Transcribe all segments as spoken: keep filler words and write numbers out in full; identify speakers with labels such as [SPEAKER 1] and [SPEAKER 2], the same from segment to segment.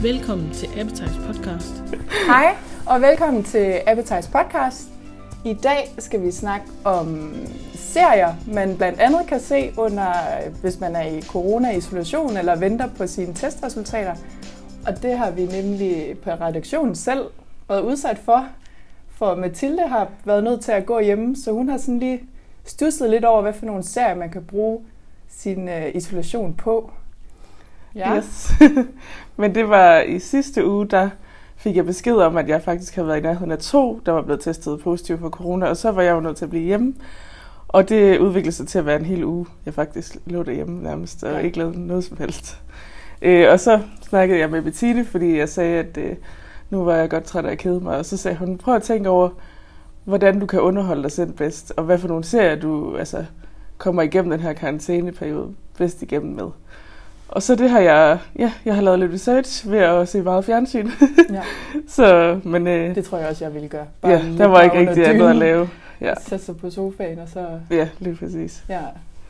[SPEAKER 1] Velkommen til Appetites podcast.
[SPEAKER 2] Hej, og velkommen til Appetites podcast. I dag skal vi snakke om serier, man blandt andet kan se under, hvis man er i corona-isolation eller venter på sine testresultater. Og det har vi nemlig på redaktionen selv været udsat for. For Mathilde har været nødt til at gå hjemme, så hun har sådan lige stusset lidt over, hvad for nogle serier man kan bruge sin uh, isolation på.
[SPEAKER 3] Ja. Yes. Men det var i sidste uge, der fik jeg besked om, at jeg faktisk havde været i nærheden af to, der var blevet testet positiv for corona, og så var jeg jo nødt til at blive hjemme. Og det udviklede sig til at være en hel uge. Jeg faktisk lå derhjemme nærmest, og ja. ikke lavede noget som helst. Øh, og så snakkede jeg med Bettine, fordi jeg sagde, at øh, nu var jeg godt træt af at kede mig. Og så sagde hun, prøv at tænke over, hvordan du kan underholde dig selv bedst, og hvad for nogle serier du altså, kommer igennem den her karantæneperiode bedst igennem med. Og så det har jeg, ja, jeg har lavet lidt research ved at se meget fjernsyn. Ja. så, men, øh,
[SPEAKER 2] det tror jeg også, jeg ville gøre.
[SPEAKER 3] Bare ja, der var ikke rigtig andet at lave. Ja.
[SPEAKER 2] Sætte sig på sofaen og så...
[SPEAKER 3] Ja, lige præcis.
[SPEAKER 2] Ja.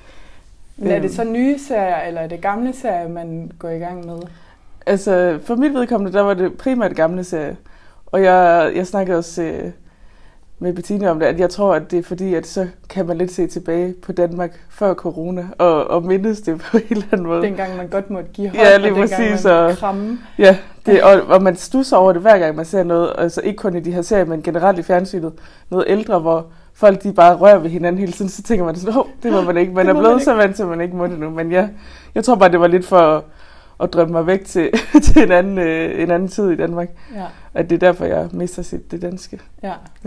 [SPEAKER 2] Men er det så nye serier, eller er det gamle serier, man går i gang med?
[SPEAKER 3] Altså, for mit vedkommende, der var det primært gamle serier. Og jeg, jeg snakkede også øh, med Bettine om det, at jeg tror, at det er fordi, at så kan man lidt se tilbage på Danmark før corona, og, og mindes det på en eller anden måde.
[SPEAKER 2] Dengang man godt måtte give hånd,
[SPEAKER 3] ja, lige
[SPEAKER 2] og dengang
[SPEAKER 3] præcis,
[SPEAKER 2] man måtte kramme.
[SPEAKER 3] Ja, det, og, og man stusser over det hver gang, man ser noget, altså ikke kun i de her serier, men generelt i fjernsynet, noget ældre, hvor folk de bare rører ved hinanden hele tiden, så tænker man sådan, åh, det må man ikke. Man er blevet så vant til, at man ikke må det nu. Men ja, jeg tror bare, det var lidt for at, at drømme mig væk til, til en, anden, øh, en anden tid i Danmark. Ja. At det er derfor, jeg mister sit det danske. Ja. Ja.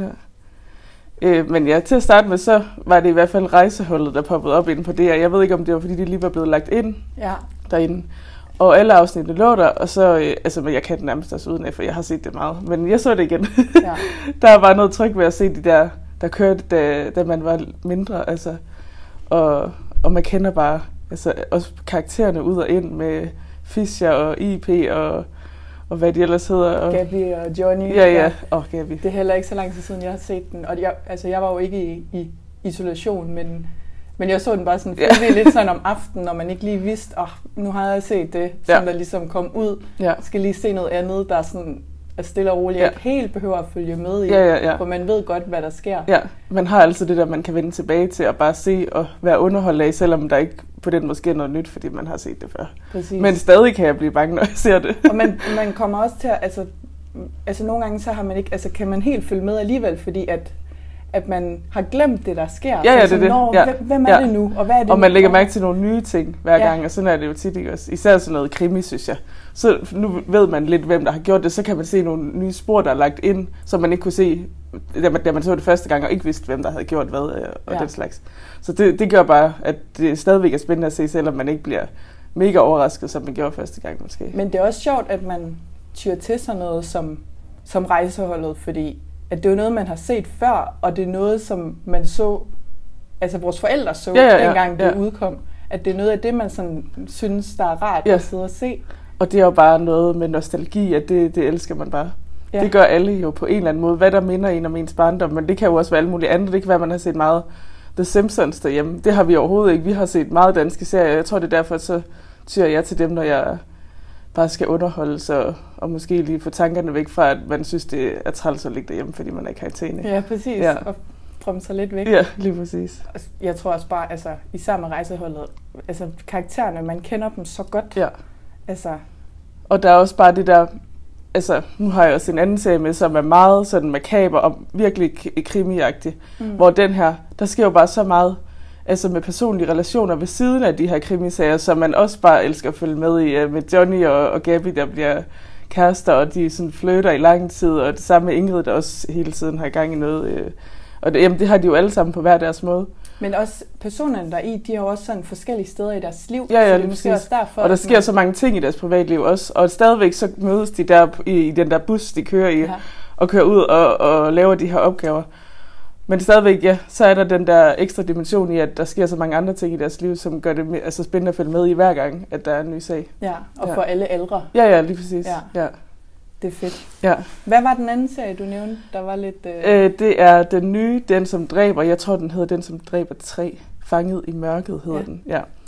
[SPEAKER 3] Øh, men ja, til at starte med, så var det i hvert fald rejseholdet, der poppede op inde på det her. Jeg ved ikke, om det var, fordi de lige var blevet lagt ind ja. derinde. Og alle afsnittene lå der, og så, øh, altså, men jeg kan det nærmest også udenaf, for jeg har set det meget. Men jeg så det igen. Ja. Der var noget tryg ved at se de der, der kørte, da, da man var mindre, altså. Og, og man kender bare, altså, også karaktererne ud og ind med Fischer og I P og... og hvad de ellers hedder. Og...
[SPEAKER 2] Gabby og Johnny.
[SPEAKER 3] Ja, ja. Åh, oh, Gabby.
[SPEAKER 2] Det er heller ikke så lang tid siden, jeg har set den. Og jeg, altså, jeg var jo ikke i, i isolation, men, men jeg så den bare sådan ja. lidt sådan om aftenen, når man ikke lige vidste, åh, oh, nu har jeg set det, som ja. der ligesom kom ud. Ja. Skal lige se noget andet, der sådan er stille og roligt. Ja. Jeg ikke helt behøver at følge med i, ja, ja, ja. for man ved godt, hvad der sker.
[SPEAKER 3] Ja, man har altså det der, man kan vende tilbage til at bare se og være underholdt af, selvom der ikke på den måske er noget nyt, fordi man har set det før. Præcis. Men stadig kan jeg blive bange, når jeg ser det.
[SPEAKER 2] Og man, man kommer også til at, altså, altså nogle gange så har man ikke, altså kan man helt følge med alligevel, fordi at, at man har glemt det, der sker.
[SPEAKER 3] Ja, ja, det er det.
[SPEAKER 2] Når, ja. Hvem er ja. det nu, og hvad er det
[SPEAKER 3] Og man
[SPEAKER 2] nu?
[SPEAKER 3] lægger mærke til nogle nye ting hver gang, ja. og sådan er det jo tit ikke også. Især sådan noget krimi, synes jeg. Så nu ved man lidt, hvem der har gjort det, så kan man se nogle nye spor, der er lagt ind, som man ikke kunne se, da man, da man så det første gang, og ikke vidste, hvem der havde gjort hvad, og ja. den slags. Så det, det gør bare, at det stadigvæk er spændende at se, selvom man ikke bliver mega overrasket, som man gjorde første gang måske.
[SPEAKER 2] Men det er også sjovt, at man tyr til sådan noget som, som rejseholdet, fordi at det er noget, man har set før, og det er noget, som man så, altså vores forældre så, ja, ja, ja, dengang det ja. udkom. At det er noget af det, man sådan synes, der er rart ja. at sidde og se.
[SPEAKER 3] Og det er jo bare noget med nostalgi, at det, det elsker man bare. Ja. Det gør alle jo på en eller anden måde, hvad der minder en om ens barndom, men det kan jo også være alt muligt andet. Det kan være, at man har set meget The Simpsons derhjemme. Det har vi overhovedet ikke. Vi har set meget danske serier. Jeg tror, det er derfor, så tyrer jeg til dem, når jeg bare skal underholdes og, og måske lige få tankerne væk fra, at man synes, det er træls at ligge derhjemme, fordi man er i karantæne.
[SPEAKER 2] Ja, præcis. Ja. Og drømme sig lidt væk.
[SPEAKER 3] Ja, lige præcis.
[SPEAKER 2] Jeg tror også bare, altså især med rejseholdet, altså karaktererne, man kender dem så godt. Ja. Altså.
[SPEAKER 3] Og der er også bare det der, altså nu har jeg også en anden serie med, som er meget sådan makaber og virkelig krimiagtig, mm. hvor den her, der sker jo bare så meget, altså med personlige relationer ved siden af de her krimiserier, som man også bare elsker at følge med i, med Johnny og, og Gabby, der bliver kærester, og de sådan flytter i lang tid, og det samme med Ingrid, der også hele tiden har gang i noget. Øh, og det, jamen, det har de jo alle sammen på hver deres måde.
[SPEAKER 2] Men også personerne der i, de har jo også sådan forskellige steder i deres liv.
[SPEAKER 3] Ja, ja, så det er måske også derfor, og der sker man... så mange ting i deres privatliv også. Og stadigvæk så mødes de der i, i den der bus, de kører i, ja. og kører ud og, og laver de her opgaver. Men stadigvæk, ja, så er der den der ekstra dimension i, at der sker så mange andre ting i deres liv, som gør det altså spændende at følge med i hver gang, at der er en ny sag.
[SPEAKER 2] Ja, og ja. for alle ældre.
[SPEAKER 3] Ja, ja, lige præcis. Ja. Ja.
[SPEAKER 2] Det er fedt.
[SPEAKER 3] Ja.
[SPEAKER 2] Hvad var den anden serie, du nævnte? Der var lidt... Øh...
[SPEAKER 3] Øh, det er den nye, Den som dræber. Jeg tror, den hedder Den som dræber tre. Fanget i mørket hedder ja. den. Ja.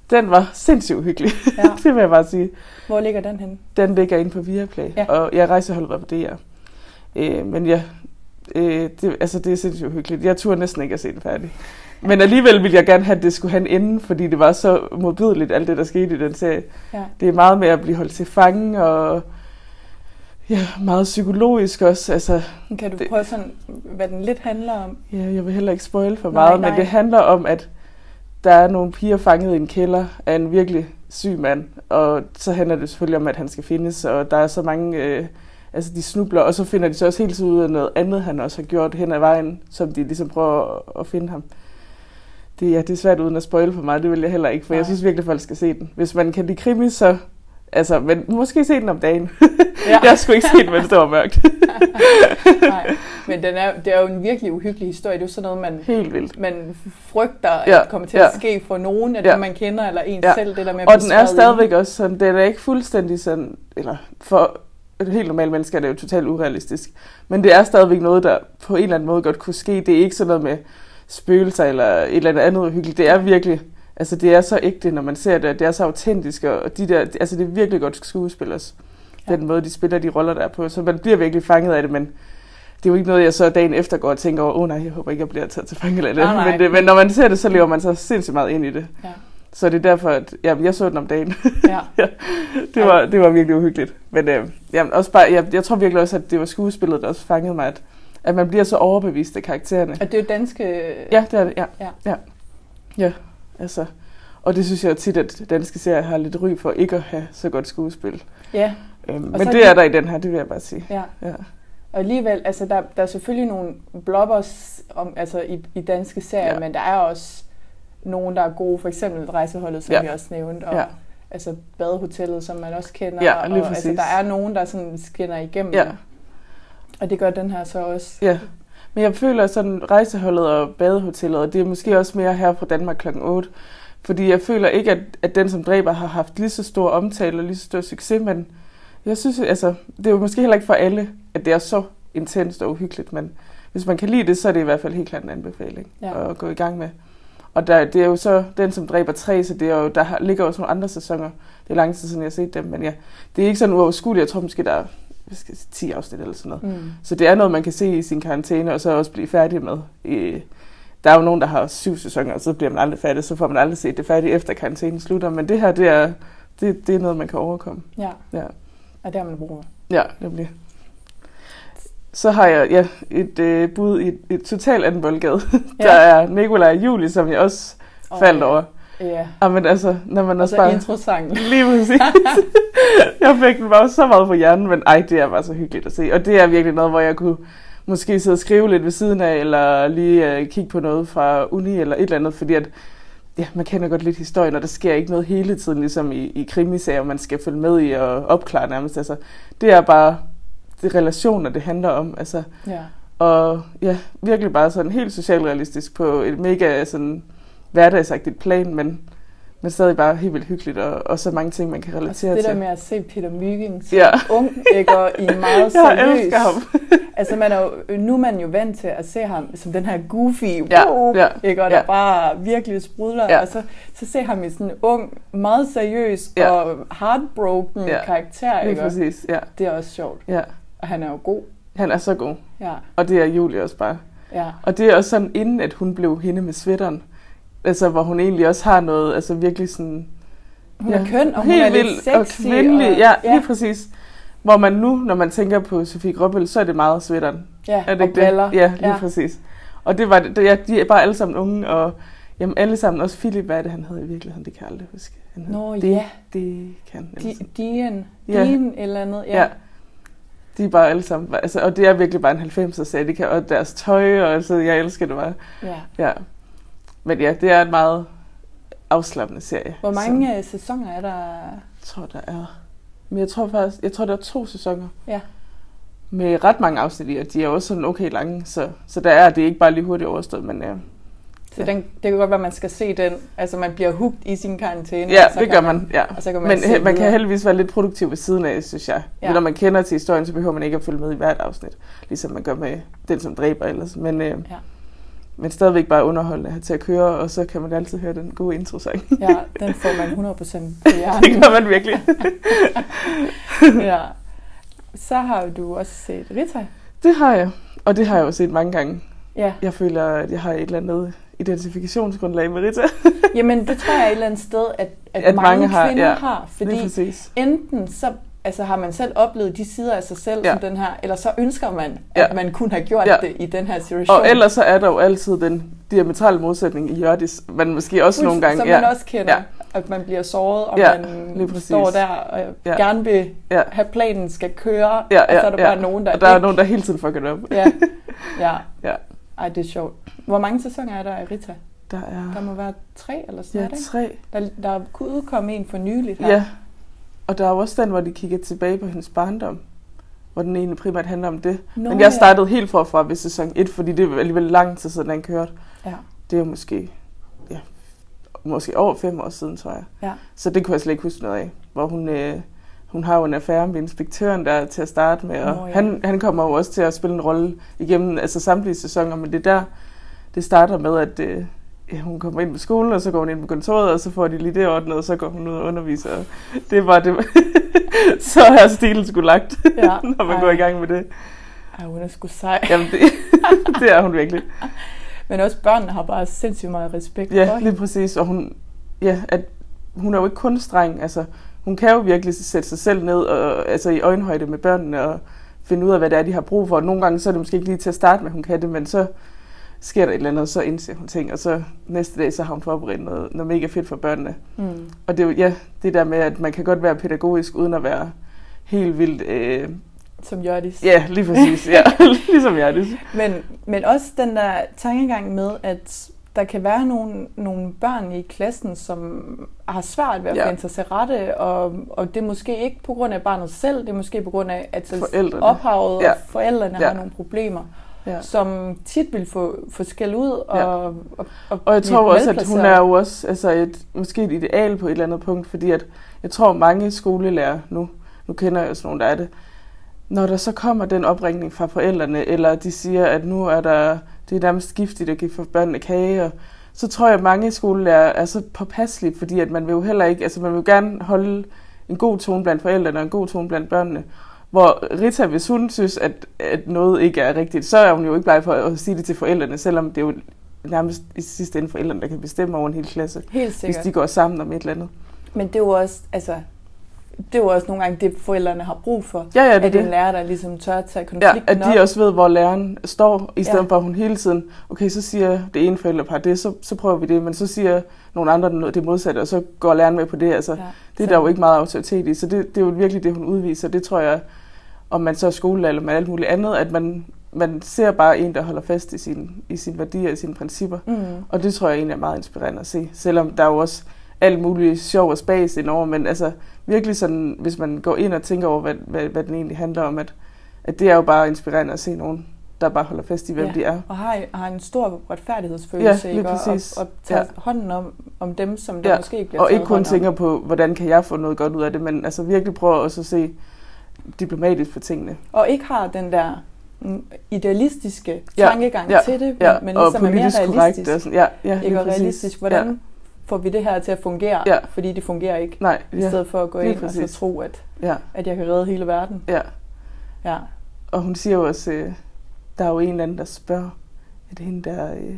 [SPEAKER 3] Den var sindssygt hyggelig, ja. Det vil jeg bare sige.
[SPEAKER 2] Hvor ligger den henne?
[SPEAKER 3] Den ligger inde på Viaplay, ja. Og jeg rejseholdet var på D R. Øh, men ja, øh, det, altså det er sindssygt hyggeligt. Jeg turde næsten ikke at se den færdig. Men alligevel ville jeg gerne have, at det skulle have en ende, fordi det var så modbydeligt, alt det, der skete i den serie. Ja. Det er meget med at blive holdt til fange, og ja, meget psykologisk også. Altså,
[SPEAKER 2] kan du prøve sådan, hvad den lidt handler om?
[SPEAKER 3] Ja, jeg vil heller ikke spoil for meget, nej, nej. Men det handler om, at der er nogle piger fanget i en kælder af en virkelig syg mand, og så handler det selvfølgelig om, at han skal findes, og der er så mange, øh, altså de snubler, og så finder de så også helt ud af noget andet, han også har gjort hen ad vejen, som de ligesom prøver at, at finde ham. Det, ja, det er svært uden at spoile for mig, det vil jeg heller ikke, for nej. Jeg synes virkelig, at folk skal se den. Hvis man kan lide krimi, så altså, men måske se den om dagen. Ja. Jeg skulle ikke se den, mens det var mørkt.
[SPEAKER 2] Nej, men den er, det er jo en virkelig uhyggelig historie. Det er jo sådan noget, man,
[SPEAKER 3] helt vildt.
[SPEAKER 2] Man frygter, at
[SPEAKER 3] ja.
[SPEAKER 2] kommer til
[SPEAKER 3] ja.
[SPEAKER 2] at ske for nogen af ja. dem, man kender, eller en
[SPEAKER 3] ja.
[SPEAKER 2] selv. Det der med at
[SPEAKER 3] og den er stadigvæk også sådan, den er ikke fuldstændig sådan, eller for et helt normalt menneske er det jo totalt urealistisk. Men det er stadigvæk noget, der på en eller anden måde godt kunne ske. Det er ikke sådan noget med spøgelser eller et eller andet andet uhyggeligt. Det er virkelig, altså det er så ægte, når man ser det. Det er så autentisk, og de der, altså det er virkelig godt skuespil også. Ja. Den måde, de spiller de roller der på. Så man bliver virkelig fanget af det, men det er jo ikke noget, jeg så dagen efter går og tænker over, åh oh, nej, jeg håber ikke, jeg bliver taget til fange af det. Ah, men det. Men når man ser det, så lever man så sindssygt meget ind i det. Ja. Så det er derfor, at ja, jeg så den om dagen. Ja. ja, det, var, det var virkelig uhyggeligt. Men øh, ja, også bare, jeg, jeg tror virkelig også, at det var skuespillet, der også fangede mig, at, at man bliver så overbevist af karaktererne.
[SPEAKER 2] Og det er jo danske...
[SPEAKER 3] Ja, det er det, ja.
[SPEAKER 2] Ja,
[SPEAKER 3] ja. ja altså. Og det synes jeg tit, at danske serier har lidt ry for ikke at have så godt skuespil. Ja. Øhm, men det de... er der i den her, det vil jeg bare sige. Ja. ja.
[SPEAKER 2] Og alligevel, altså der, der er selvfølgelig nogle blobbers om, altså i, i danske serier, ja. Men der er også nogen, der er gode, for eksempel Rejseholdet, som ja. vi også nævnte, og ja. altså Badehotellet, som man også kender,
[SPEAKER 3] ja,
[SPEAKER 2] og altså, der er nogen, der sådan skinner igennem, ja. Og det gør den her så også.
[SPEAKER 3] Ja, men jeg føler sådan Rejseholdet og Badehotellet, og det er måske også mere her fra Danmark klokken otte, fordi jeg føler ikke, at, at Den som dræber har haft lige så stor omtale og lige så stor succes, men jeg synes, altså, det er jo måske heller ikke for alle, at det er så intenst og uhyggeligt, men hvis man kan lide det, så er det i hvert fald helt klart en anbefaling ja. At gå i gang med. Og der, det er jo så Den som dræber tre, så det er jo, der ligger også nogle andre sæsoner. Det er lang tid siden, jeg har set dem, men ja, det er ikke sådan uoverskueligt. Jeg tror måske, der er hvad skal jeg sige, ti afsnit eller sådan noget. Mm. Så det er noget, man kan se i sin karantæne, og så også blive færdig med. I, der er jo nogen, der har syv sæsoner, og så bliver man aldrig færdig, så får man aldrig set det færdigt, efter karantænen slutter. Men det her, det er, det, det er noget, man kan overkomme.
[SPEAKER 2] Ja,
[SPEAKER 3] ja.
[SPEAKER 2] Og det har man brug for.
[SPEAKER 3] Ja, det bliver. Så har jeg ja, et øh, bud i et, et totalt andet boldgade. Ja. Der er Nikolaj og Julie, som jeg også oh, faldt ja. over.
[SPEAKER 2] Ja.
[SPEAKER 3] Og men altså, når man
[SPEAKER 2] og
[SPEAKER 3] også
[SPEAKER 2] så
[SPEAKER 3] bare...
[SPEAKER 2] introsangen.
[SPEAKER 3] Lige præcis. Jeg fik den bare så meget på hjernen, men ej, det er bare så hyggeligt at se. Og det er virkelig noget, hvor jeg kunne måske sidde og skrive lidt ved siden af, eller lige øh, kigge på noget fra uni, eller et eller andet, fordi at, ja, man kender godt lidt historien, og der sker ikke noget hele tiden, ligesom i, i krimiserier, man skal følge med i og opklare nærmest. Altså, det er bare de relationer, det handler om. Altså, ja. Og ja, virkelig bare sådan helt socialrealistisk på et mega sådan hverdagsagtigt plan, men, men stadig bare helt vildt hyggeligt, og, og så mange ting, man kan relatere til.
[SPEAKER 2] Det
[SPEAKER 3] til.
[SPEAKER 2] der med at se Peter Mygind som ja. ung, ikke, og i meget seriøs.
[SPEAKER 3] Jeg elsker ham.
[SPEAKER 2] Altså, man er jo, nu er man jo vant til at se ham som den her goofy,
[SPEAKER 3] ja.
[SPEAKER 2] wow,
[SPEAKER 3] Ja.
[SPEAKER 2] ikke, og
[SPEAKER 3] ja.
[SPEAKER 2] der bare virkelig sprudler, ja. og så, så ser ham i sådan en ung, meget seriøs ja. og heartbroken ja. karakter, ikke?
[SPEAKER 3] Lige præcis, ja.
[SPEAKER 2] Det er også sjovt.
[SPEAKER 3] Ja.
[SPEAKER 2] Og han er jo god.
[SPEAKER 3] Han er så god.
[SPEAKER 2] Ja.
[SPEAKER 3] Og det er Julie også bare.
[SPEAKER 2] Ja.
[SPEAKER 3] Og det er også sådan, inden at hun blev hende med sweateren, altså hvor hun egentlig også har noget, altså virkelig sådan...
[SPEAKER 2] Hun er ja, køn, og hun er lidt sexy.
[SPEAKER 3] Og kvindelig, og,
[SPEAKER 2] ja,
[SPEAKER 3] ja, lige præcis. Hvor man nu, når man tænker på Sofie Gråbøl, så er det meget sweateren.
[SPEAKER 2] Ja,
[SPEAKER 3] er det
[SPEAKER 2] og briller.
[SPEAKER 3] Ja, lige ja. præcis. Og det var det, ja, de er bare alle sammen unge, og jamen, alle sammen, også Philip, hvad er det, han havde i virkeligheden, det kan jeg aldrig huske. Han
[SPEAKER 2] Nå,
[SPEAKER 3] det,
[SPEAKER 2] ja.
[SPEAKER 3] Det kan
[SPEAKER 2] han. Dien,
[SPEAKER 3] ja.
[SPEAKER 2] Dien eller andet, ja. ja.
[SPEAKER 3] De er bare alle sammen, altså, og det er virkelig bare en halvfemser serie, de kan, og deres tøj, og altså, jeg elsker det bare.
[SPEAKER 2] Ja.
[SPEAKER 3] ja. Men ja, det er en meget afslappende serie.
[SPEAKER 2] Hvor mange som, sæsoner er der?
[SPEAKER 3] Jeg tror, der er... Men jeg tror faktisk, jeg tror, der er to sæsoner.
[SPEAKER 2] Ja.
[SPEAKER 3] Med ret mange afsnit i, og de er også sådan okay lange, så, så der er det ikke bare lige hurtigt overstået, men ja.
[SPEAKER 2] Så ja. den, det kan godt være, at man skal se den, altså man bliver hooked i sin karantæne.
[SPEAKER 3] Ja, det gør man, man ja.
[SPEAKER 2] Og så kan man
[SPEAKER 3] men he, man kan heldigvis være lidt produktiv ved siden af, synes jeg. Ja. Men når man kender til historien, så behøver man ikke at følge med i hvert afsnit, ligesom man gør med Den som dræber ellers. Men, øh, ja. men stadigvæk bare underholdende at have til at køre, og så kan man altid høre den gode introsang.
[SPEAKER 2] Ja, den får man hundrede procent på hjernen.
[SPEAKER 3] Det gør man virkelig.
[SPEAKER 2] Ja. Så har du også set Rita.
[SPEAKER 3] Det har jeg, og det har jeg jo set mange gange.
[SPEAKER 2] Ja.
[SPEAKER 3] Jeg føler, at jeg har et eller andet identifikationsgrundlag med Rita.
[SPEAKER 2] Jamen, det tror jeg et eller andet sted, at, at,
[SPEAKER 3] at
[SPEAKER 2] mange, mange
[SPEAKER 3] har,
[SPEAKER 2] kvinder
[SPEAKER 3] ja,
[SPEAKER 2] har. Fordi enten så altså, har man selv oplevet de sider af sig selv ja. som den her, eller så ønsker man, at ja. man kunne have gjort ja. det i den her situation.
[SPEAKER 3] Og ellers så er der jo altid den diametrale modsætning i Hjørdis, man måske også Uds, nogle gange...
[SPEAKER 2] Som
[SPEAKER 3] ja.
[SPEAKER 2] man også kender, ja. at man bliver såret, og
[SPEAKER 3] ja,
[SPEAKER 2] man står der og ja. gerne vil
[SPEAKER 3] ja.
[SPEAKER 2] have planen skal køre,
[SPEAKER 3] ja, ja,
[SPEAKER 2] og så er der
[SPEAKER 3] ja.
[SPEAKER 2] bare nogen, der
[SPEAKER 3] og der
[SPEAKER 2] ikke...
[SPEAKER 3] er nogen, der hele tiden fucker det op.
[SPEAKER 2] ja. Ja.
[SPEAKER 3] ja.
[SPEAKER 2] Ej, det er sjovt. Hvor mange sæsoner er der af Rita?
[SPEAKER 3] Der er...
[SPEAKER 2] Der må være tre eller sådan
[SPEAKER 3] ja,
[SPEAKER 2] noget,
[SPEAKER 3] tre.
[SPEAKER 2] Der, der kunne udkomme en for nyligt her.
[SPEAKER 3] Ja, og der er også den, hvor de kigger tilbage på hendes barndom, hvor den egentlig primært handler om det. Nå, men jeg startede ja. helt forfra ved sæson et, fordi det er alligevel lang tid siden, den kørte.
[SPEAKER 2] Ja.
[SPEAKER 3] Det er jo måske, ja, måske over fem år siden, tror jeg.
[SPEAKER 2] Ja.
[SPEAKER 3] Så det kunne jeg slet ikke huske noget af. Hvor hun, øh, hun har jo en affære med inspektøren der til at starte med, og Nå, ja. han, han kommer jo også til at spille en rolle igennem altså samtlige sæsoner, men det der, det starter med, at øh, ja, hun kommer ind på skolen, og så går hun ind på kontoret, og så får de lige det ordnet, og så går hun ud og underviser. Og det var det. Så er stilen sgu lagt, ja, når man ej. går i gang med det.
[SPEAKER 2] Ej, hun er sgu sej.
[SPEAKER 3] Jamen, det, det er hun virkelig.
[SPEAKER 2] Men også børnene har bare sindssygt meget respekt
[SPEAKER 3] ja,
[SPEAKER 2] for
[SPEAKER 3] Ja, lige præcis. Og hun, ja, at hun er jo ikke kun streng. Altså, hun kan jo virkelig sætte sig selv ned og, altså, i øjenhøjde med børnene og finde ud af, hvad det er, de har brug for. Og nogle gange så er det måske ikke lige til at starte med, hun kan det, men så sker der et eller andet, og så indser hun ting, og så næste dag, så har hun forberedt noget, noget mega fedt for børnene. Mm. Og det er jo, ja, det der med, at man kan godt være pædagogisk, uden at være helt vildt... Øh,
[SPEAKER 2] som Hjørdis.
[SPEAKER 3] Ja, lige præcis. Ja, ligesom Hjørdis.
[SPEAKER 2] Men, men også den der tankegang med, at der kan være nogle, nogle børn i klassen, som har svært ved at ja. finde sig til rette, og, og det er måske ikke på grund af barnet selv, det er måske på grund af, at ophavet ja. og forældrene ja. har nogle problemer. Ja. Som tit vil få, få skæld ud og,
[SPEAKER 3] ja.
[SPEAKER 2] og, og,
[SPEAKER 3] og jeg tror også, at hun er jo også altså et, måske et ideal på et eller andet punkt, fordi at jeg tror, mange skolelærer, nu, nu kender jeg også nogen, der er det, når der så kommer den opringning fra forældrene, eller de siger, at nu er der, det er nærmest giftigt at give for børnene kage, og så tror jeg, at mange skolelærer er så påpasselige, fordi at man vil jo heller ikke, altså man vil jo gerne holde en god tone blandt forældrene og en god tone blandt børnene. Hvor Rita, hvis hun synes, at, at noget ikke er rigtigt, så er hun jo ikke bleg for at sige det til forældrene, selvom det er jo nærmest i sidste ende forældrene, der kan bestemme over en hel klasse.
[SPEAKER 2] Helt sikkert.
[SPEAKER 3] Hvis de går sammen om et eller andet.
[SPEAKER 2] Men det er jo også, altså, det er jo også nogle gange det, forældrene har brug for.
[SPEAKER 3] Ja, ja, det
[SPEAKER 2] at en lærer, der ligesom tør at tage konflikten op.
[SPEAKER 3] Ja, at de også ved, hvor læreren står, i stedet ja. for at hun hele tiden, okay, så siger det ene forældrepar det, så, så prøver vi det, men så siger nogle andre noget, det modsatte, og så går læreren med på det. Altså, ja. Det er der jo ikke meget autoritet i, så det, det er jo virkelig det, hun udviser. Det tror jeg, om man så er skolelærer eller med alt muligt andet, at man, man ser bare en, der holder fast i sine i sin værdier, i sine principper. Mm. Og det tror jeg egentlig er meget inspirerende at se, selvom der er jo også alt muligt sjov og spas indover, men altså virkelig sådan, hvis man går ind og tænker over, hvad, hvad, hvad den egentlig handler om, at, at det er jo bare inspirerende at se nogen, der bare holder fast i, hvem
[SPEAKER 2] ja.
[SPEAKER 3] de er.
[SPEAKER 2] Og har, har en stor retfærdighedsfølelse,
[SPEAKER 3] ja,
[SPEAKER 2] ikke? Og, og tager ja. hånden om, om dem, som der
[SPEAKER 3] ja.
[SPEAKER 2] måske ikke bliver
[SPEAKER 3] og
[SPEAKER 2] taget
[SPEAKER 3] ikke kun tænker på, hvordan kan jeg få noget godt ud af det, men altså virkelig prøver også at se diplomatisk på tingene.
[SPEAKER 2] Og ikke har den der idealistiske
[SPEAKER 3] ja.
[SPEAKER 2] tankegang
[SPEAKER 3] ja.
[SPEAKER 2] til det,
[SPEAKER 3] ja.
[SPEAKER 2] men ligesom er mere realistisk.
[SPEAKER 3] Og sådan. Ja, ja,
[SPEAKER 2] ikke og realistisk. Hvordan ja. får vi det her til at fungere?
[SPEAKER 3] Ja.
[SPEAKER 2] Fordi det fungerer ikke.
[SPEAKER 3] Nej, ja.
[SPEAKER 2] I stedet for at gå
[SPEAKER 3] lige
[SPEAKER 2] ind præcis. og så tro, at,
[SPEAKER 3] ja.
[SPEAKER 2] at jeg kan redde hele verden.
[SPEAKER 3] Ja.
[SPEAKER 2] ja.
[SPEAKER 3] Og hun siger jo også, øh, der er jo en eller anden, der spørger, at hende der, øh,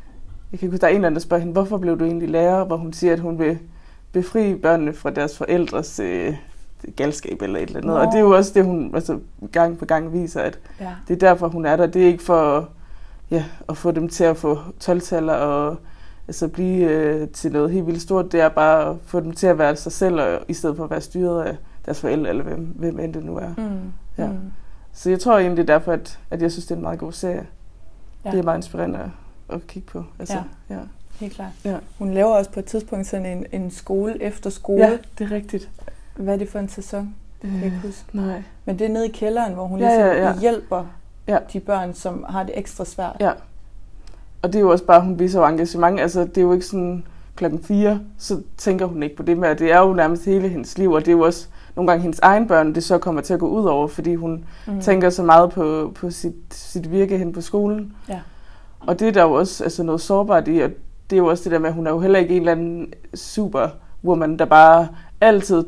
[SPEAKER 3] jeg kan huske, der er en eller anden, der spørger hende, hvorfor blev du egentlig lærer? Hvor hun siger, at hun vil befri børnene fra deres forældres øh, galskab eller et eller andet. Nå. Og det er jo også det, hun altså, gang på gang viser, at ja. det er derfor, hun er der. Det er ikke for ja, at få dem til at få tolv-taller og altså, blive øh, til noget helt vildt stort. Det er bare at få dem til at være sig selv, og, i stedet for at være styret af deres forældre, eller hvem, hvem end det nu er. Mm. Ja. Mm. Så jeg tror egentlig, det er derfor, at, at jeg synes, det er en meget god serie. Ja. Det er meget inspirerende at, at kigge på. Altså,
[SPEAKER 2] ja.
[SPEAKER 3] Ja.
[SPEAKER 2] Helt klart.
[SPEAKER 3] Ja.
[SPEAKER 2] Hun laver også på et tidspunkt sådan en, en skole efter skole.
[SPEAKER 3] Ja, det er rigtigt.
[SPEAKER 2] Hvad er det for en sæson? Det kan jeg ikke huske.
[SPEAKER 3] Nej.
[SPEAKER 2] Men det er nede i kælderen, hvor hun
[SPEAKER 3] ja,
[SPEAKER 2] ligesom
[SPEAKER 3] ja, ja.
[SPEAKER 2] hjælper
[SPEAKER 3] ja.
[SPEAKER 2] de børn, som har det ekstra svært.
[SPEAKER 3] Ja. Og det er jo også bare, hun viser jo engagement. Altså, det er jo ikke sådan klokken fire, så tænker hun ikke på det med, det er jo nærmest hele hendes liv, og det er jo også nogle gange hendes egen børn, det så kommer til at gå ud over, fordi hun mm. tænker så meget på, på sit, sit virke hen på skolen.
[SPEAKER 2] Ja.
[SPEAKER 3] Og det er der jo også altså noget sårbart i, og det er jo også det der med, at hun er jo heller ikke en eller anden superwoman, der bare altid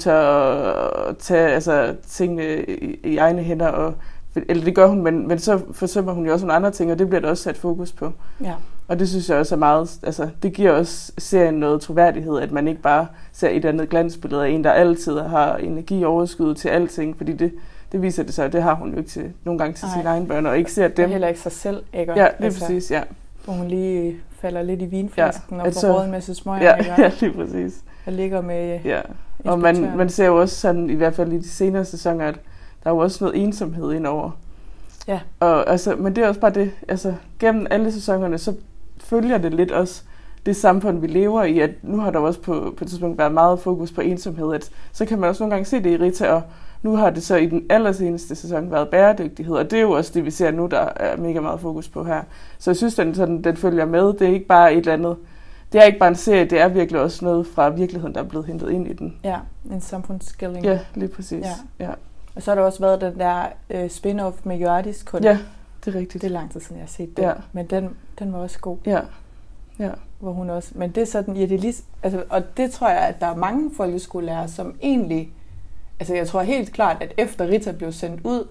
[SPEAKER 3] tør tage altså, tingene i, i egne hænder. Og, eller det gør hun, men, men så forsømmer hun jo også nogle andre ting, og det bliver der også sat fokus på.
[SPEAKER 2] Ja.
[SPEAKER 3] Og det synes jeg også er meget, altså det giver også serien noget troværdighed, at man ikke bare ser et andet glansbillede af en, der altid har energi overskud til alting, fordi det, det viser det sig, og det har hun jo ikke til, nogle gange til Ej. sine egne børn, og ikke ser dem.
[SPEAKER 2] Og heller ikke sig selv, ikke?
[SPEAKER 3] Ja, lige altså, præcis, ja.
[SPEAKER 2] Hvor hun lige falder lidt i vinflasken ja, og får råd en masse smøger,
[SPEAKER 3] ja,
[SPEAKER 2] ikke?
[SPEAKER 3] Ja, lige præcis.
[SPEAKER 2] Og ligger med
[SPEAKER 3] ja. Og man, man ser jo også sådan, i hvert fald i de senere sæsoner, at der er jo også noget ensomhed indover.
[SPEAKER 2] Ja.
[SPEAKER 3] Og, altså, men det er også bare det, altså gennem alle sæsonerne, så følger det lidt også det samfund, vi lever i, at nu har der også på, på et tidspunkt været meget fokus på ensomhed, at så kan man også nogle gange se det i Rita, og nu har det så i den allerseneste sæson været bæredygtighed, og det er jo også det, vi ser nu, der er mega meget fokus på her. Så jeg synes, den, sådan, den følger med. Det er ikke bare et eller andet, det er ikke bare en serie, det er virkelig også noget fra virkeligheden, der er blevet hentet ind i den.
[SPEAKER 2] Ja, en samfundsskildring.
[SPEAKER 3] Ja, lige præcis.
[SPEAKER 2] Ja.
[SPEAKER 3] Ja.
[SPEAKER 2] Og så har der også været den der øh, spin-off med Hjørdis kun.
[SPEAKER 3] Ja, det er rigtigt.
[SPEAKER 2] Det er lang tid siden, jeg har set den.
[SPEAKER 3] Ja.
[SPEAKER 2] Men den, den var også god.
[SPEAKER 3] Ja. Ja.
[SPEAKER 2] Hvor hun også, men det er sådan, ja, det er lige, altså, og det tror jeg, at der er mange folkeskolelærere, som egentlig, altså jeg tror helt klart, at efter Rita blev sendt ud,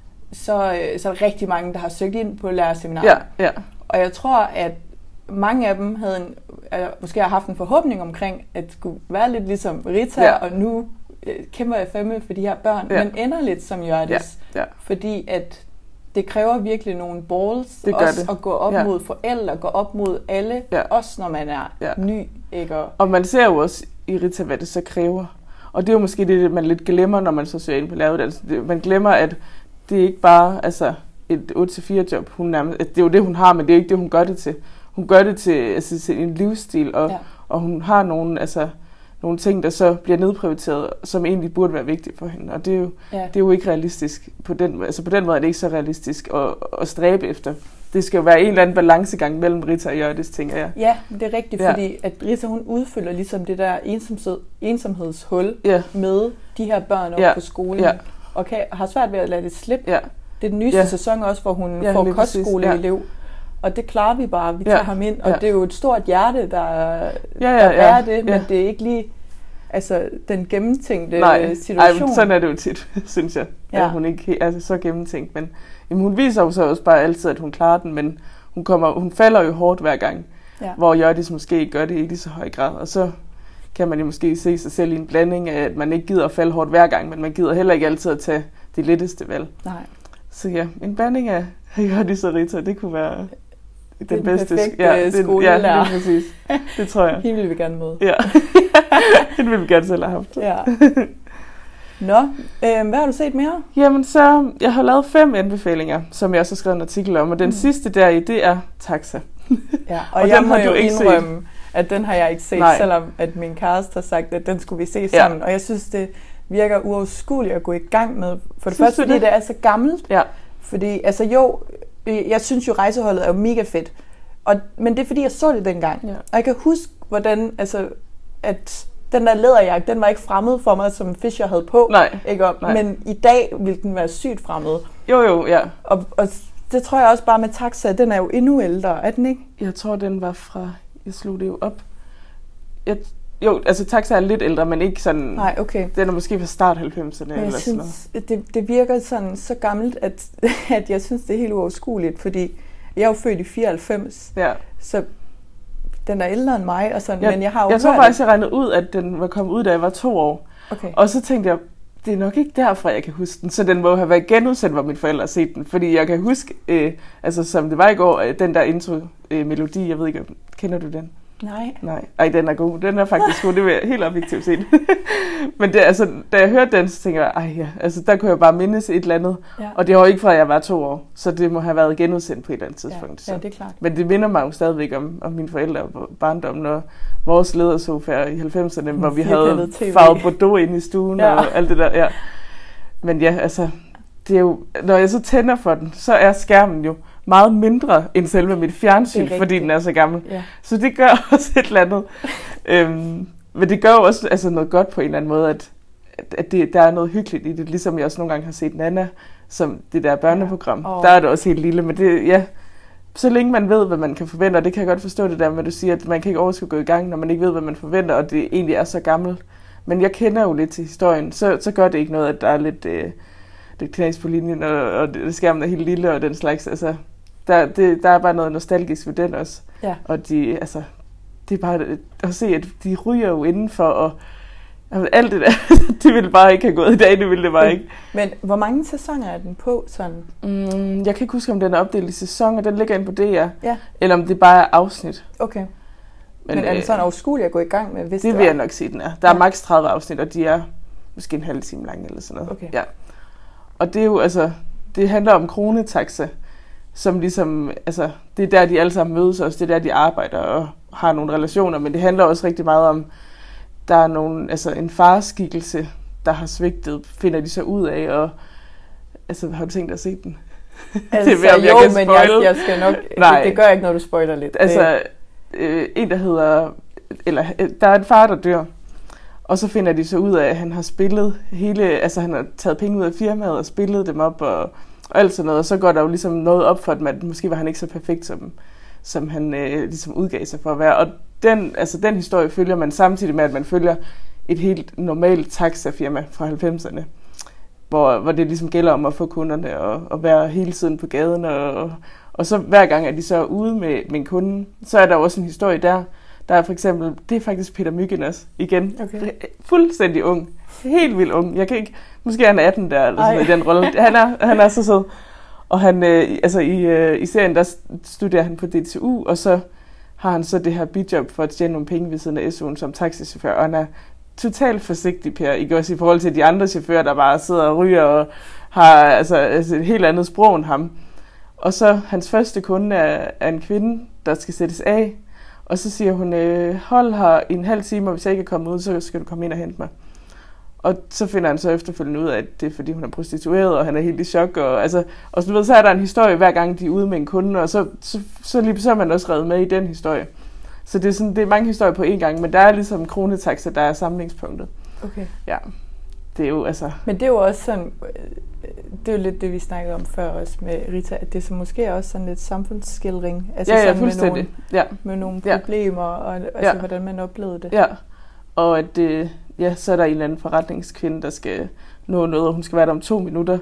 [SPEAKER 2] så, øh, så er der rigtig mange, der har søgt ind på lærerseminaret.
[SPEAKER 3] Ja, ja.
[SPEAKER 2] Og jeg tror, at mange af dem havde en, øh, måske har haft en forhåbning omkring, at det skulle være lidt ligesom Rita, ja. Og nu øh, kæmper jeg fandme for de her børn, ja. Men ender lidt som Hjørdis,
[SPEAKER 3] ja. Ja.
[SPEAKER 2] fordi at det kræver virkelig nogle balls
[SPEAKER 3] det
[SPEAKER 2] også
[SPEAKER 3] det.
[SPEAKER 2] At gå op
[SPEAKER 3] ja.
[SPEAKER 2] mod forældre, gå op mod alle, ja. Også når man er ja. Ny. Ikke?
[SPEAKER 3] Og man ser jo også i Rita, hvad det så kræver. Og det er jo måske det, man lidt glemmer, når man så søger ind på læreruddannelsen. Man glemmer, at det er ikke bare altså, et otte til fire job. Hun nærmest, det er jo det, hun har, men det er ikke det, hun gør det til. Hun gør det til, altså, til en livsstil, og, ja. Og hun har nogle, altså, nogle ting, der så bliver nedprioriteret, som egentlig burde være vigtige for hende. Og det er jo, ja. Det er jo ikke realistisk. På den, altså på den måde er det ikke så realistisk at, at stræbe efter. Det skal jo være en eller anden balancegang mellem Rita og Hjørdis, tænker jeg.
[SPEAKER 2] Ja, det er rigtigt,
[SPEAKER 3] ja.
[SPEAKER 2] Fordi at Rita, hun udfylder ligesom det der ensomhed, ensomhedshul
[SPEAKER 3] ja.
[SPEAKER 2] Med de her børn oppe
[SPEAKER 3] ja.
[SPEAKER 2] På skolen.
[SPEAKER 3] Ja.
[SPEAKER 2] Og kan, har svært ved at lade det slippe.
[SPEAKER 3] Ja.
[SPEAKER 2] Det er den nyeste
[SPEAKER 3] ja.
[SPEAKER 2] Sæson også, hvor hun
[SPEAKER 3] ja,
[SPEAKER 2] får kostskoleelev. Ja. Og det klarer vi bare. Vi tager ja. Ham ind. Og ja. Det er jo et stort hjerte, der, ja, ja, der bærer ja. Det. Men ja. Det er ikke lige altså, den gennemtænkte
[SPEAKER 3] Nej.
[SPEAKER 2] situation.
[SPEAKER 3] Nej, sådan er det jo tit, synes jeg. Ja. At hun ikke er så gennemtænkt. Men jamen, hun viser jo så også bare altid, at hun klarer den. Men hun, kommer, hun falder jo hårdt hver gang. Ja. Hvor Hjørdis måske gør det i lige så høj grad. Og så kan man jo måske se sig selv i en blanding af, at man ikke gider at falde hårdt hver gang. Men man gider heller ikke altid at tage det letteste valg.
[SPEAKER 2] Nej.
[SPEAKER 3] Så ja, en blanding af Hjørdis og Rita, det kunne være den,
[SPEAKER 2] den
[SPEAKER 3] bedste
[SPEAKER 2] ja, skolelærer.
[SPEAKER 3] Ja, det er præcis. Det tror jeg.
[SPEAKER 2] Hende vil vi gerne møde.
[SPEAKER 3] Ja, det vil vi gerne selv have haft.
[SPEAKER 2] Ja. Nå, øh, hvad har du set mere?
[SPEAKER 3] Jamen så, jeg har lavet fem anbefalinger, som jeg også har skrevet en artikel om, og den mm. sidste deri, det er Taxa.
[SPEAKER 2] Ja, og, og jeg må jo indrømme, set. At den har jeg ikke set, Nej. Selvom at min kæreste har sagt, at den skulle vi se sammen, ja. Og jeg synes, det virker uoverskueligt at gå i gang med. For det synes første, fordi det? det er så gammelt.
[SPEAKER 3] Ja.
[SPEAKER 2] Fordi, altså jo, jeg synes jo, Rejseholdet er jo mega fedt. Og, men det er fordi, jeg så det dengang. Ja. Og jeg kan huske, hvordan, altså, at den der læderjakke, den var ikke fremmed for mig, som Fischer havde på.
[SPEAKER 3] Nej.
[SPEAKER 2] Ikke?
[SPEAKER 3] Nej.
[SPEAKER 2] Men i dag ville den være sygt fremmed.
[SPEAKER 3] Jo, jo, ja.
[SPEAKER 2] Og, og det tror jeg også bare med Taxa, den er jo endnu ældre, er den ikke?
[SPEAKER 3] Jeg tror, den var fra, jeg slog det jo op. Jeg, jo, altså Taxa er lidt ældre, men ikke sådan...
[SPEAKER 2] Nej, okay.
[SPEAKER 3] Den er måske fra start halvfemserne.
[SPEAKER 2] Jeg
[SPEAKER 3] eller
[SPEAKER 2] synes,
[SPEAKER 3] sådan
[SPEAKER 2] det, det virker sådan så gammelt, at, at jeg synes, det er helt uoverskueligt, fordi jeg er jo født i fireoghalvfems,
[SPEAKER 3] ja.
[SPEAKER 2] Så den er ældre end mig, og sådan,
[SPEAKER 3] jeg,
[SPEAKER 2] men jeg har jo
[SPEAKER 3] Jeg tror faktisk, jeg regnede ud, at den var kommet ud, da jeg var to år.
[SPEAKER 2] Okay.
[SPEAKER 3] Og så tænkte jeg, det er nok ikke derfra, jeg kan huske den, så den må have været genudsendt, hvor mine forældre har set den. Fordi jeg kan huske, øh, altså som det var i går, den der intro-melodi, øh, jeg ved ikke, kender du den?
[SPEAKER 2] Nej.
[SPEAKER 3] Nej, ej, den er god. Den er faktisk god, det vil jeg helt objektivt set. Men det, altså, da jeg hørte den, så tænkte jeg, ej ja, altså der kunne jeg bare mindes et eller andet. Ja. Og det var ikke fra, at jeg var to år, så det må have været genudsendt på et eller andet tidspunkt.
[SPEAKER 2] Ja, ja, det er klart.
[SPEAKER 3] Men det minder mig jo stadigvæk om, om mine forældre og barndom, og vores ledersofaer i halvfemserne, hvor vi havde farvet Bordeaux inde i stuen ja. Og alt det der. Ja. Men ja, altså, det er jo, når jeg så tænder for den, så er skærmen jo meget mindre end selve mit fjernsyn, fordi den er så gammel. Ja. Så det gør også et eller andet. øhm, men det gør jo også altså, noget godt på en eller anden måde, at, at det, der er noget hyggeligt i det. Ligesom jeg også nogle gange har set Nana, som det der børneprogram. Ja. Oh. Der er det også helt lille, men det, ja, så længe man ved, hvad man kan forvente, og det kan jeg godt forstå det der med, at du siger, at man kan ikke overskue gå i gang, når man ikke ved, hvad man forventer, og det egentlig er så gammelt. Men jeg kender jo lidt til historien, så, så gør det ikke noget, at der er lidt, øh, lidt knas på linjen, og, og skærmen er helt lille og den slags. Altså, der, det, der er bare noget nostalgisk ved den også.
[SPEAKER 2] Ja.
[SPEAKER 3] Og de, altså, det er bare at se, at de ryger jo indenfor, og altså, alt det der, det ville bare ikke have gået i dag, det ville det bare ikke.
[SPEAKER 2] Men hvor mange sæsoner er den på sådan?
[SPEAKER 3] Mm, jeg kan ikke huske, om den er opdelt i sæsoner, den ligger inde på D R,
[SPEAKER 2] ja. Eller
[SPEAKER 3] om det bare er afsnit.
[SPEAKER 2] Okay. Men, Men er det sådan overskuelig at gå i gang med? Hvis
[SPEAKER 3] det, det vil jeg nok sige, den er. Der ja. er maks tredive afsnit, og de er måske en halv time lange eller sådan noget.
[SPEAKER 2] Okay.
[SPEAKER 3] Ja. Og det er jo, altså, det handler om kronetaxa, som ligesom, altså, det er der, de alle sammen mødes også, det er der, de arbejder og har nogle relationer, men det handler også rigtig meget om, der er nogle, altså en farskikkelse, der har svigtet, finder de så ud af, og altså, har du tænkt dig at se den?
[SPEAKER 2] Altså, det er, jo, jeg men jeg, jeg skal nok, Nej. Det, det gør ikke, når du spoiler lidt.
[SPEAKER 3] Altså, øh, en der hedder, eller der er en far, der dør, og så finder de så ud af, at han har spillet hele, altså han har taget penge ud af firmaet og spillet dem op, og, og alt sådan noget, og så går der jo ligesom noget op for dem, at måske var han ikke så perfekt, som, som han øh, ligesom udgav sig for at være, og den, altså den historie følger man samtidig med, at man følger et helt normalt taxafirma fra halvfemserne, hvor, hvor det ligesom gælder om at få kunderne og, og være hele tiden på gaden. Og, og, og så hver gang, at de så er ude med, med en kunde, så er der også en historie der. Der er for eksempel, det er faktisk Peter Mygind også, igen. Okay. Fuldstændig ung. Helt vildt ung. Jeg kan ikke, måske er han atten der, eller sådan, i den rolle. Han er, han er så sød. Og han, øh, altså i, øh, i serien, der studerer han på D T U, og så har han så det her bidjob for at tjene nogle penge ved siden af S U'en som taxichauffør, og han er totalt forsigtig, Per, ikke også i forhold til de andre chauffører, der bare sidder og ryger og har altså, altså et helt andet sprog end ham. Og så hans første kunde er, er en kvinde, der skal sættes af, og så siger hun, øh, hold her i en halv time, og hvis jeg ikke er kommet ud, så skal du komme ind og hente mig. Og så finder han så efterfølgende ud af, at det er fordi hun er prostitueret, og han er helt i chok. Og, altså, og så, du ved, så er der en historie hver gang, de er ude med en kunde, og så, så, så, lige, så er man også revet med i den historie. Så det er, sådan, det er mange historier på én gang, men der er ligesom kronetaxa, der er samlingspunktet.
[SPEAKER 2] Okay.
[SPEAKER 3] Ja, det er jo altså...
[SPEAKER 2] Men det er jo også sådan, det er jo lidt det, vi snakkede om før også med Rita, at det er så måske også sådan lidt samfundsskildring. Altså
[SPEAKER 3] ja, ja,
[SPEAKER 2] sådan
[SPEAKER 3] fuldstændig.
[SPEAKER 2] Med nogle,
[SPEAKER 3] ja.
[SPEAKER 2] med nogle problemer, og altså, ja. hvordan man oplevede det.
[SPEAKER 3] Ja, og at det, ja, så er der en eller anden forretningskvinde, der skal nå noget, og hun skal være der om to minutter.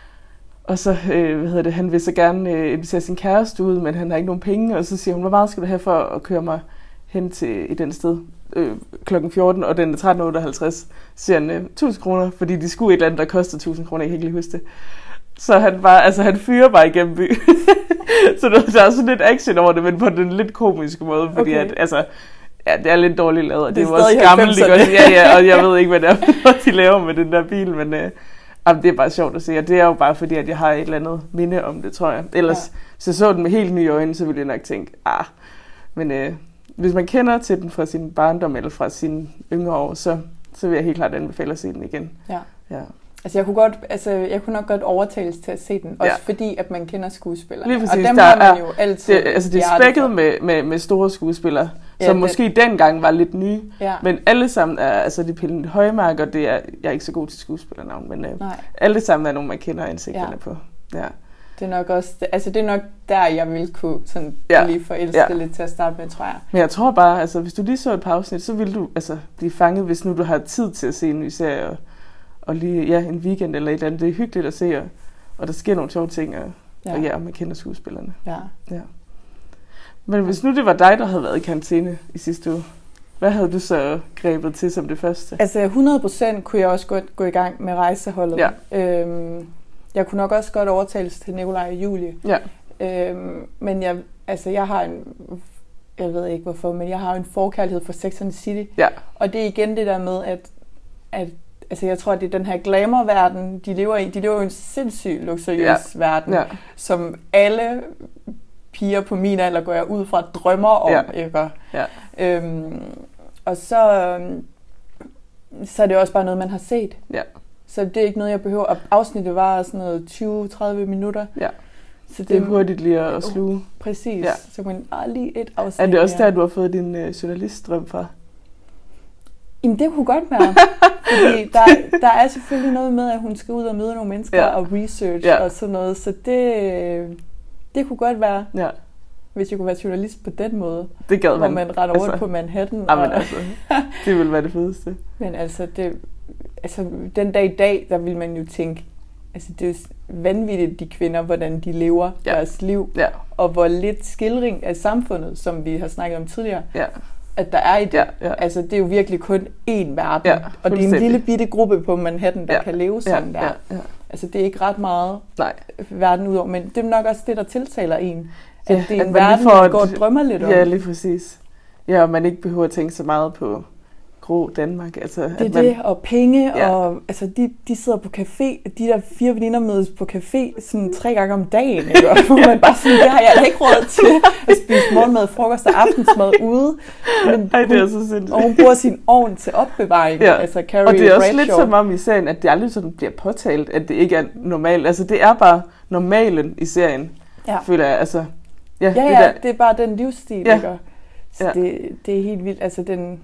[SPEAKER 3] Og så, øh, hvad hedder det, han vil så gerne øh, invitere sin kæreste ud, men han har ikke nogen penge, og så siger hun, hvor meget skal du have for at køre mig hen til i den sted øh, klokken fjorten, og den er tretten otteoghalvtreds, siger han, øh, tusind kroner, fordi de skulle et eller andet, der koster tusind kroner, jeg kan ikke lige huske det. Så han bare, altså han fyrer bare igennem by. Så der er sådan lidt action over det, men på den lidt komiske måde, fordi okay. at, altså, ja, det er lidt dårligt lavet, og det, det er jo også gammelt, ikke også? Ja, ja, og jeg ved ikke, hvad det er, hvad de laver med den der bil, men øh, jamen, det er bare sjovt at se, og det er jo bare fordi, at jeg har et eller andet minde om det, tror jeg. Ellers, ja. hvis jeg så den med helt nye øjne, så ville jeg nok tænke, ah, men øh, hvis man kender til den fra sin barndom, eller fra sine yngre år, så, så vil jeg helt klart anbefale at se den igen.
[SPEAKER 2] Ja.
[SPEAKER 3] Ja.
[SPEAKER 2] Altså jeg kunne godt, altså jeg kunne nok godt overtales til at se den, også
[SPEAKER 3] ja.
[SPEAKER 2] fordi at man kender skuespillerne.
[SPEAKER 3] Lige præcis,
[SPEAKER 2] og dem
[SPEAKER 3] der
[SPEAKER 2] har man
[SPEAKER 3] er,
[SPEAKER 2] jo altid.
[SPEAKER 3] Det, altså det er spækket med, med, med store skuespillere, ja, som det, måske dengang var lidt nye, ja. men alle sammen er, altså de Pelle Højmark, og det er, jeg er ikke så god til skuespillernavn, men øh, alle sammen er nogen, man kender ansigterne ja. på. Ja.
[SPEAKER 2] Det er nok også, altså det er nok der, jeg ville kunne sådan
[SPEAKER 3] ja.
[SPEAKER 2] lige forelske ja. lidt til at starte med, tror jeg.
[SPEAKER 3] Men jeg tror bare, altså hvis du lige så et par afsnit, så vil du altså blive fanget, hvis nu du har tid til at se en ny serie, og, og lige, ja, en weekend eller et eller andet. Det er hyggeligt at se, og, og der sker nogle sjove ting, og ja, og ja, og man kender skuespillerne.
[SPEAKER 2] Ja.
[SPEAKER 3] ja. Men hvis nu det var dig, der havde været i karantæne i sidste uge, hvad havde du så grebet til som det første?
[SPEAKER 2] Altså hundrede procent kunne jeg også godt gå i gang med rejseholdet.
[SPEAKER 3] Ja.
[SPEAKER 2] Øhm, jeg kunne nok også godt overtales til Nikolaj og Julie.
[SPEAKER 3] Ja.
[SPEAKER 2] Øhm, men jeg, altså jeg har en, jeg ved ikke hvorfor, men jeg har en forkærlighed for Sex and the City.
[SPEAKER 3] Ja.
[SPEAKER 2] Og det er igen det der med, at, at altså jeg tror, at det er den her glamour-verden, de lever i. De lever i en sindssygt luksuriøs ja. verden, ja. som alle piger på min alder går jeg ud fra drømmer om.
[SPEAKER 3] Ja.
[SPEAKER 2] Ikke?
[SPEAKER 3] Ja.
[SPEAKER 2] Øhm, og så, så er det også bare noget, man har set.
[SPEAKER 3] Ja.
[SPEAKER 2] Så det er ikke noget, jeg behøver. Og afsnittet var sådan noget tyve til tredive minutter.
[SPEAKER 3] Ja. Så det, det er hurtigt lige at sluge.
[SPEAKER 2] Uh, præcis. Ja. Så man ah, lige et afsnit.
[SPEAKER 3] Er det også der, du har fået din øh, journalistdrøm fra?
[SPEAKER 2] Jamen det kunne godt være. Fordi der, der er selvfølgelig noget med, at hun skal ud og møde nogle mennesker ja. og research ja. og sådan noget. Så det, det kunne godt være.
[SPEAKER 3] Ja.
[SPEAKER 2] hvis jeg kunne være journalist på den måde.
[SPEAKER 3] Det gad
[SPEAKER 2] hvor
[SPEAKER 3] man.
[SPEAKER 2] man retter rundt
[SPEAKER 3] altså,
[SPEAKER 2] på Manhattan.
[SPEAKER 3] Jamen,
[SPEAKER 2] og...
[SPEAKER 3] altså, det ville være det fedeste.
[SPEAKER 2] Men altså, det, altså, den dag i dag, der vil man jo tænke, altså det er jo vanvittigt, de kvinder, hvordan de lever ja. deres liv,
[SPEAKER 3] ja.
[SPEAKER 2] og hvor lidt skildring af samfundet, som vi har snakket om tidligere,
[SPEAKER 3] ja.
[SPEAKER 2] at der er i det.
[SPEAKER 3] Ja, ja.
[SPEAKER 2] Altså, det er jo virkelig kun én verden,
[SPEAKER 3] ja,
[SPEAKER 2] og det er en lille bitte gruppe på Manhattan, der
[SPEAKER 3] ja.
[SPEAKER 2] kan leve sådan
[SPEAKER 3] ja,
[SPEAKER 2] der.
[SPEAKER 3] Ja, ja.
[SPEAKER 2] Altså, det er ikke ret meget
[SPEAKER 3] Nej.
[SPEAKER 2] verden udover, men det er nok også det, der tiltaler en, at
[SPEAKER 3] ja,
[SPEAKER 2] det er en
[SPEAKER 3] at
[SPEAKER 2] verden,
[SPEAKER 3] man
[SPEAKER 2] man går og drømmer lidt om.
[SPEAKER 3] Ja, lige præcis. Ja, og man ikke behøver at tænke så meget på grå Danmark. Altså,
[SPEAKER 2] det er
[SPEAKER 3] at man...
[SPEAKER 2] det, og penge,
[SPEAKER 3] ja.
[SPEAKER 2] og altså, de, de sidder på café, de der fire veninder mødes på café sådan tre gange om dagen, ikke? Hvor man bare sådan, det har jeg ikke råd til at spise morgenmad, frokost og aftensmad ude. Men
[SPEAKER 3] Ej, det er
[SPEAKER 2] hun,
[SPEAKER 3] så sindssygt.
[SPEAKER 2] og hun bruger sin ovn til opbevaring,
[SPEAKER 3] ja.
[SPEAKER 2] altså Carrie
[SPEAKER 3] og det er også
[SPEAKER 2] Bradshaw.
[SPEAKER 3] lidt som om i serien, at det aldrig sådan bliver påtalt, at det ikke er normalt. Altså, det er bare normalen i serien,
[SPEAKER 2] ja.
[SPEAKER 3] føler jeg. Altså, ja,
[SPEAKER 2] ja,
[SPEAKER 3] det,
[SPEAKER 2] ja,
[SPEAKER 3] der...
[SPEAKER 2] det er bare den livsstil,
[SPEAKER 3] ja.
[SPEAKER 2] ikke? Så
[SPEAKER 3] ja.
[SPEAKER 2] det, det er helt vildt. Altså, den...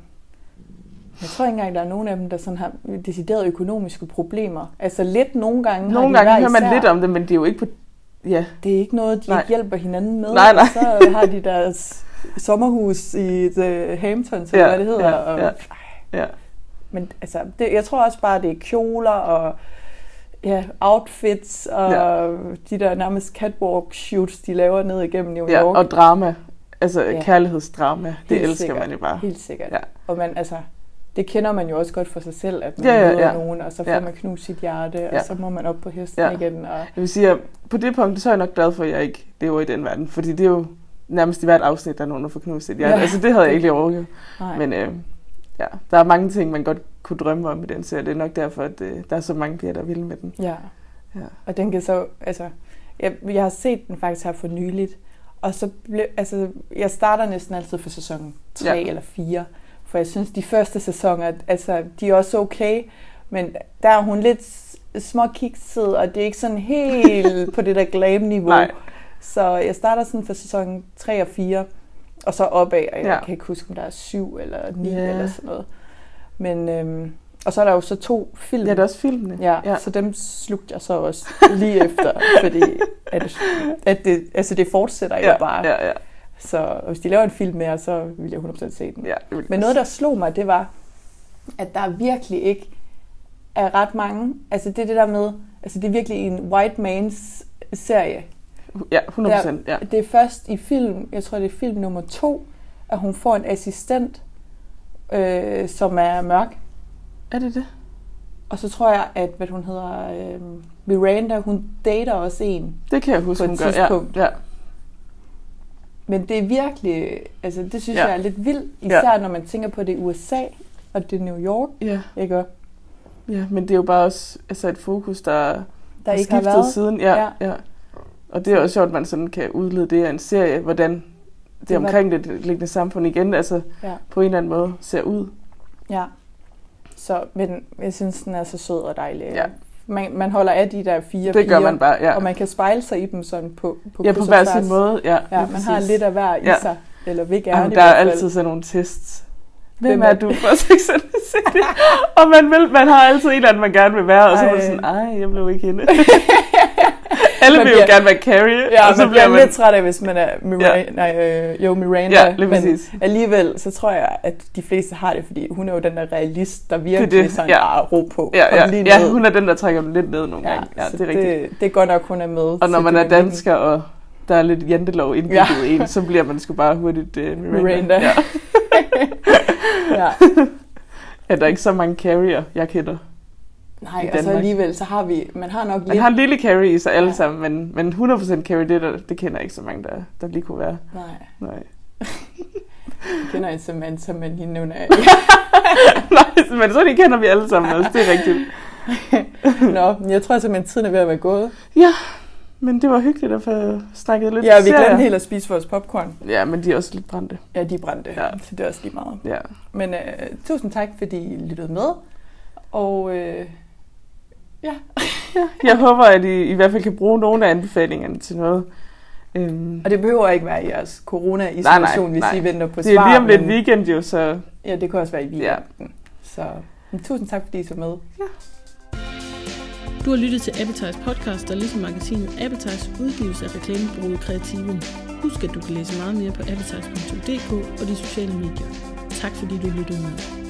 [SPEAKER 2] Jeg tror ikke engang, der er nogen af dem, der sådan har deciderede økonomiske problemer. Altså lidt nogle gange
[SPEAKER 3] nogle
[SPEAKER 2] har de
[SPEAKER 3] gange hører man
[SPEAKER 2] især,
[SPEAKER 3] lidt om det, men det er jo ikke på... Ja.
[SPEAKER 2] Det er ikke noget, de
[SPEAKER 3] nej.
[SPEAKER 2] ikke hjælper hinanden med.
[SPEAKER 3] Nej, nej.
[SPEAKER 2] Og så har de deres sommerhus i The Hamptons, eller
[SPEAKER 3] ja,
[SPEAKER 2] hvad det hedder.
[SPEAKER 3] Ja,
[SPEAKER 2] og,
[SPEAKER 3] ja, ja.
[SPEAKER 2] Men altså, det, jeg tror også bare, det er kjoler og ja, outfits og ja. de der nærmest catwalk shoots, de laver ned igennem New York.
[SPEAKER 3] Ja, og drama. Altså ja. kærlighedsdrama. Det
[SPEAKER 2] helt
[SPEAKER 3] elsker
[SPEAKER 2] sikkert.
[SPEAKER 3] man jo bare.
[SPEAKER 2] Helt sikkert.
[SPEAKER 3] Ja.
[SPEAKER 2] Og man, altså, det kender man jo også godt for sig selv, at man
[SPEAKER 3] ja, ja,
[SPEAKER 2] møder
[SPEAKER 3] ja.
[SPEAKER 2] nogen, og så får
[SPEAKER 3] ja.
[SPEAKER 2] man knust sit hjerte,
[SPEAKER 3] ja.
[SPEAKER 2] og så må man op på hesten
[SPEAKER 3] ja.
[SPEAKER 2] igen. Og...
[SPEAKER 3] Jeg vil sige, at på det punkt, så er jeg nok glad for, at jeg ikke lever i den verden. Fordi det er jo nærmest i hvert afsnit, der er nogen, der får knust sit hjerte. Ja. Altså det havde jeg ikke lige overgivet. Men øh, ja, der er mange ting, man godt kunne drømme om i den serie. Det er nok derfor, at øh, der er så mange piger, der vil med den.
[SPEAKER 2] Ja.
[SPEAKER 3] ja,
[SPEAKER 2] og den kan så, altså, jeg, jeg har set den faktisk her for nyligt, og så blev, altså, jeg starter næsten altid for sæson tre ja. eller fire, for jeg synes, de første sæsoner, altså, de er også okay, men der er hun lidt småkikset, og det er ikke sådan helt på det der glam-niveau.
[SPEAKER 3] Nej.
[SPEAKER 2] Så jeg starter sådan for sæson tre og fire, og så opad, og jeg
[SPEAKER 3] ja.
[SPEAKER 2] kan ikke huske, om der er syv eller ni
[SPEAKER 3] yeah.
[SPEAKER 2] eller sådan noget. Men, øhm, og så er der jo så to film.
[SPEAKER 3] Ja, der er også filmene.
[SPEAKER 2] Ja, ja. Så dem slugte jeg så også lige efter, fordi at, at det, altså det fortsætter
[SPEAKER 3] ja,
[SPEAKER 2] jo bare.
[SPEAKER 3] Ja, ja.
[SPEAKER 2] Så hvis de laver en film mere, så vil jeg hundrede procent se den.
[SPEAKER 3] Ja,
[SPEAKER 2] men noget, der slog mig, det var, at der virkelig ikke er ret mange. Altså det er det der med, altså det er virkelig en white mans serie.
[SPEAKER 3] Ja, hundrede procent. Ja.
[SPEAKER 2] Det er først i film, jeg tror det er film nummer to, at hun får en assistent, øh, som er mørk.
[SPEAKER 3] Er det det?
[SPEAKER 2] Og så tror jeg, at hvad hun hedder, øh, Miranda, hun dater også en.
[SPEAKER 3] Det kan jeg huske, hun gør. Ja, ja.
[SPEAKER 2] Men det er virkelig, altså det synes
[SPEAKER 3] ja.
[SPEAKER 2] jeg er lidt vildt, især
[SPEAKER 3] ja.
[SPEAKER 2] når man tænker på det i U S A, og det er New York,
[SPEAKER 3] ja.
[SPEAKER 2] ikke?
[SPEAKER 3] Ja, men det er jo bare også altså et fokus, der,
[SPEAKER 2] der
[SPEAKER 3] er
[SPEAKER 2] ikke
[SPEAKER 3] skiftet
[SPEAKER 2] har været.
[SPEAKER 3] siden. Ja, ja. ja. Og det er også sjovt, at man sådan kan udlede det af en serie, hvordan det, det omkring var... det liggende samfund igen, altså ja. på en eller anden måde ser ud.
[SPEAKER 2] Ja, så, men jeg synes, den er så sød og dejlig.
[SPEAKER 3] Ja.
[SPEAKER 2] Man, man holder af de der fire
[SPEAKER 3] det
[SPEAKER 2] piger,
[SPEAKER 3] gør man bare, ja.
[SPEAKER 2] og man kan spejle sig i dem sådan på på
[SPEAKER 3] Ja, på hver sin måde. Ja,
[SPEAKER 2] ja man har lidt af hver i ja. sig, eller vil gerne.
[SPEAKER 3] Jamen, der er altid sådan nogle tests. Hvem er du for Sex and the City? Og man, vil, man har altid en eller anden, man gerne vil være, og så er man sådan, ej, jeg blev ikke hende. Alle vil jo gerne være Carrie.
[SPEAKER 2] Ja,
[SPEAKER 3] og så
[SPEAKER 2] man bliver
[SPEAKER 3] man
[SPEAKER 2] lidt træt af, hvis man er Miranda, ja. nej, øh, jo, Miranda.
[SPEAKER 3] Ja, lige præcis.
[SPEAKER 2] Men alligevel, så tror jeg, at de fleste har det, fordi hun er jo den der realist, der virkelig
[SPEAKER 3] det, det.
[SPEAKER 2] sådan
[SPEAKER 3] ja.
[SPEAKER 2] bare ro på.
[SPEAKER 3] Ja, ja. ja, hun er den, der trækker dem lidt ned nogle
[SPEAKER 2] ja,
[SPEAKER 3] gange. Ja,
[SPEAKER 2] det
[SPEAKER 3] er rigtigt.
[SPEAKER 2] Det, det er godt nok, hun er med.
[SPEAKER 3] Og når man er dansker, og der er lidt jantelov indbygget ja. en, så bliver man sgu bare hurtigt uh, Miranda.
[SPEAKER 2] Miranda.
[SPEAKER 3] Ja.
[SPEAKER 2] ja.
[SPEAKER 3] Ja, der er ikke så mange Carrier, jeg kender.
[SPEAKER 2] Nej, og så alligevel, så har vi, man har nok
[SPEAKER 3] man
[SPEAKER 2] lidt...
[SPEAKER 3] har en lille Carrie i sig alle
[SPEAKER 2] ja.
[SPEAKER 3] sammen, men, men hundrede procent Carrie, det, der, det kender jeg ikke så mange, der, der lige kunne være.
[SPEAKER 2] Nej.
[SPEAKER 3] Nej.
[SPEAKER 2] Jeg kender en Samantha, men hende nævner jeg
[SPEAKER 3] Nej, men så de kender vi alle sammen også, det er rigtigt.
[SPEAKER 2] Nå, jeg tror simpelthen, tiden er ved at være gået.
[SPEAKER 3] Ja, men det var hyggeligt at få snakket lidt.
[SPEAKER 2] Ja, vi glemte helt at spise vores popcorn.
[SPEAKER 3] Ja, men de er også lidt brændte.
[SPEAKER 2] Ja, de er brændte,
[SPEAKER 3] ja.
[SPEAKER 2] Så det er også lige meget.
[SPEAKER 3] Ja.
[SPEAKER 2] Men uh, tusind tak, fordi I lyttede med. Og uh, ja.
[SPEAKER 3] ja. Jeg håber, at I i hvert fald kan bruge nogle af anbefalingerne til noget. Um...
[SPEAKER 2] Og det behøver ikke være jeres corona-isolation, hvis I venter på svar.
[SPEAKER 3] Det er lige om lidt weekend jo, så...
[SPEAKER 2] Ja, det kan også være i weekenden. Ja. Så men tusind tak, fordi I så med.
[SPEAKER 3] Ja.
[SPEAKER 1] Du har lyttet til Appetize podcast, der ligesom magasinet Appetize udgives af reklamebureauet Kreativen. Husk, at du kan læse meget mere på appetites punktum d k og de sociale medier. Tak fordi du lyttede med.